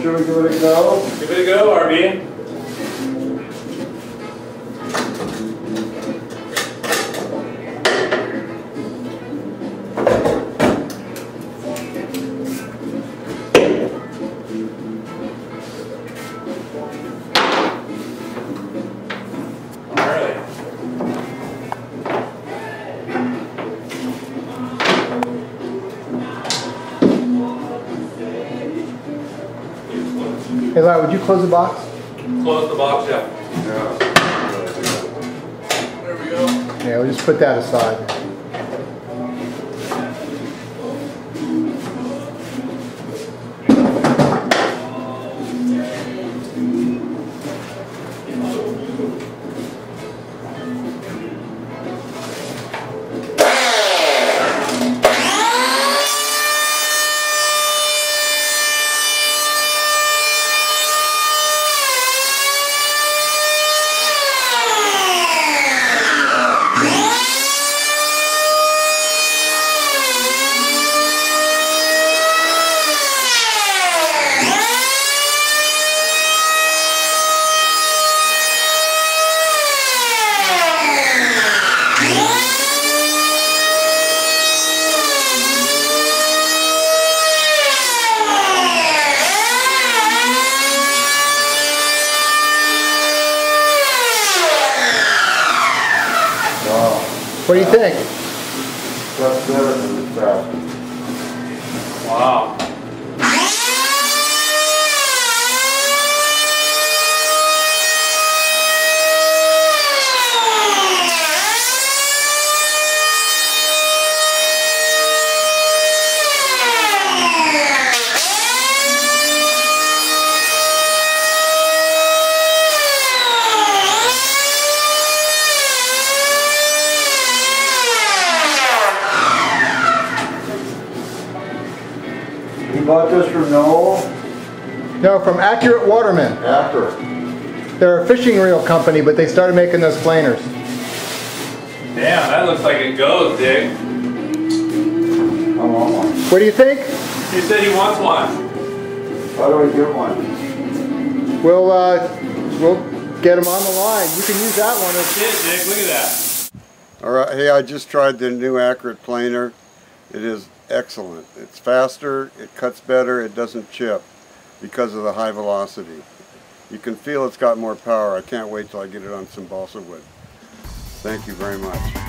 should we give it a go? Give it a go, RB. Hey, Larry, would you close the box? Close the box, yeah. Yeah. There we go. Yeah, we'll just put that aside. What do you think? That's better than the fast. Wow. You bought this from Noel? No, from Accurate Waterman. Accurate. They're a fishing reel company, but they started making those planers. Damn, that looks like it goes, Dick. I want one. What do you think? He said he wants one. How do I get one? We'll get them on the line. You can use that one. That's it, Dick. Look at that. Alright, hey, I just tried the new Accurate planer. It is excellent. It's faster, it cuts better, it doesn't chip because of the high velocity. You can feel it's got more power. I can't wait till I get it on some balsa wood. Thank you very much.